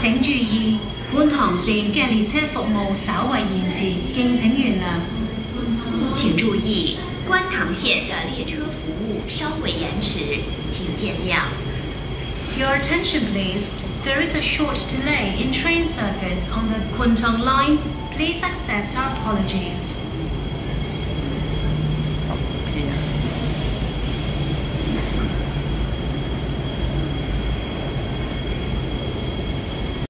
請注意，觀塘線嘅列車服務稍為延遲，敬請原諒。 請注意，觀塘線的列車服務稍為延遲，請見諒。 Your attention, please. There is a short delay in train service on the Kwun Tong line. Please accept our apologies.